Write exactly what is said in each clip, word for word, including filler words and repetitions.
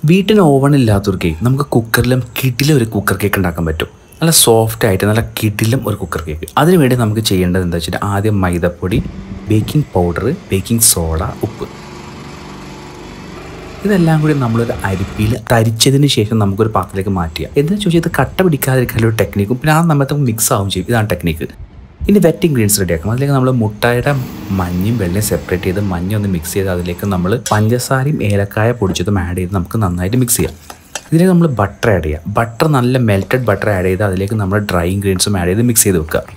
വീട്ടിന് ഓവൺ ഇല്ലാത്തവർക്ക് നമുക്ക് കുക്കറിലും കിടിലും ഒരു കുക്കർ കേക്ക് ഉണ്ടാക്കാൻ പറ്റും. നല്ല സോഫ്റ്റ് ആയിട്ട് നല്ല കിടിലും ഒരു കുക്കർ കേക്ക്. അതിനുവേണ്ടി നമുക്ക് ചെയ്യേണ്ടത് എന്താ വെച്ചാൽ ആദ്യം മൈദപ്പൊടി, ബേക്കിംഗ് പൗഡർ, ബേക്കിംഗ് സോഡ, ഉപ്പ്, ഇതെല്ലാം കൂടി നമ്മളൊരു അരിപ്പിയിൽ തരിച്ചതിന് ശേഷം നമുക്കൊരു പാത്രത്തിലേക്ക് മാറ്റുക. എന്താണെന്ന് ചോദിച്ചാൽ ഇത് കട്ട പിടിക്കാതിരിക്കാനുള്ള ഒരു ടെക്നിക്കും പിന്നെ ആ നമ്മൾ മിക്സ് ആവും ചെയ്യും. ഇതാണ് ടെക്നിക്ക്. ഇനി വെറ്റ് ഇൻഗ്രീഡിയൻസ് റെഡിയാക്കണം. അതിലേക്ക് നമ്മൾ മുട്ടയുടെ മഞ്ഞയും വെള്ളയും സെപ്പറേറ്റ് ചെയ്ത് മഞ്ഞ ഒന്ന് മിക്സ് ചെയ്ത് അതിലേക്ക് നമ്മൾ പഞ്ചസാരയും ഏലക്കായ പൊടിച്ചതും ആഡ് ചെയ്ത് നമുക്ക് നന്നായിട്ട് മിക്സ് ചെയ്യാം. ഇതിലേക്ക് നമ്മൾ ബട്ടർ ആഡ് ചെയ്യുക. ബട്ടർ നല്ല മെൽറ്റഡ് ബട്ടർ ആഡ് ചെയ്ത് അതിലേക്ക് നമ്മൾ ഡ്രൈ ഇൻഗ്രീഡിയൻസും ആഡ് ചെയ്ത് മിക്സ് ചെയ്ത് വെക്കുക.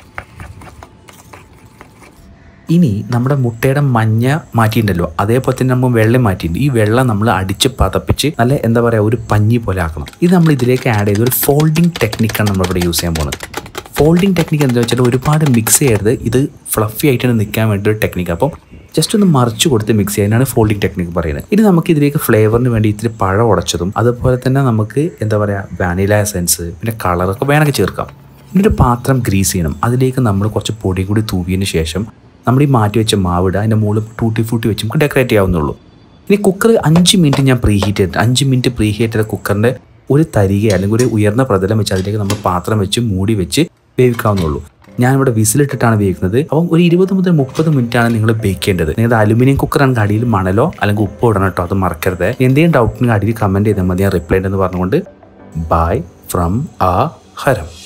ഇനി നമ്മുടെ മുട്ടയുടെ മഞ്ഞ മാറ്റിയിട്ടുണ്ടല്ലോ, അതേപോലെ തന്നെ നമ്മൾ വെള്ളം മാറ്റിയിട്ടുണ്ട്. ഈ വെള്ളം നമ്മൾ അടിച്ച് പതപ്പിച്ച് നല്ല എന്താ പറയുക ഒരു പഞ്ഞി പോലെ ആക്കണം. ഇത് നമ്മൾ ഇതിലേക്ക് ആഡ് ചെയ്ത് ഒരു ഫോൾഡിങ് ടെക്നിക്കാണ് നമ്മളിവിടെ യൂസ് ചെയ്യാൻ പോകുന്നത്. ഫോൾഡിങ് ടെക്നിക്ക് എന്താ വെച്ചാൽ ഒരുപാട് മിക്സ് ചെയ്യരുത്, ഇത് ഫ്ലഫി ആയിട്ടാണ് നിൽക്കാൻ വേണ്ടി ഒരു ടെക്നിക്ക്. അപ്പം ജസ്റ്റ് ഒന്ന് മറിച്ച് കൊടുത്ത് മിക്സ് ചെയ്യാനാണ് ഫോൾഡിങ് ടെക്നിക്ക് പറയുന്നത്. ഇനി നമുക്ക് ഇതിലേക്ക് ഫ്ലേവറിന് വേണ്ടി ഇത്തിരി പഴം ഉടച്ചതും അതുപോലെ തന്നെ നമുക്ക് എന്താ പറയുക വാനില എസൻസ് പിന്നെ കളറൊക്കെ വേണമെങ്കിൽ ചേർക്കാം. ഇനി ഒരു പാത്രം ഗ്രീസ് ചെയ്യണം. അതിലേക്ക് നമ്മൾ കുറച്ച് പൊടി കൂടി തൂവിയതിന് ശേഷം നമ്മൾ ഈ മാറ്റി വെച്ച മാവിടുക. അതിൻ്റെ മുകളിൽ ടൂട്ടി ഫൂട്ടി വെച്ച് നമുക്ക് ഡെക്കറേറ്റ് ചെയ്യാവുന്നുള്ളൂ. ഇനി കുക്കർ അഞ്ച് മിനിറ്റ് ഞാൻ പ്രീ ഹീറ്റ് ചെയ്തിട്ട് അഞ്ച് മിനിറ്റ് പ്രീ ഹീറ്റ് ചെയ്ത കുക്കറിൻ്റെ ഒരു തരിക അല്ലെങ്കിൽ ഒരു ഉയർന്ന പ്രതലം വെച്ച് അതിലേക്ക് നമ്മൾ പാത്രം വെച്ച് മൂടി വെച്ച് വേവിക്കാവുന്നുള്ളൂ. ഞാനിവിടെ വിസിലിട്ടിട്ടാണ് വേവിക്കുന്നത്. അപ്പം ഒരു ഇരുപത് മുതൽ മുപ്പത് മിനിറ്റാണ് നിങ്ങൾ ബേക്ക് ചെയ്യേണ്ടത്. നിങ്ങളുടെ അലുമിനിയം കുക്കറാണെങ്കിൽ അടിയിൽ മണലോ അല്ലെങ്കിൽ ഉപ്പോ ഇടണം കേട്ടോ, അത് മറക്കരുത്. എന്തെങ്കിലും ഡൗട്ടിന് അടിയിൽ കമൻറ്റ് ചെയ്താൽ മതി, ഞാൻ റിപ്ലൈ ഉണ്ടെന്ന് പറഞ്ഞുകൊണ്ട് ബൈ ഫ്രം ആ ഹരം.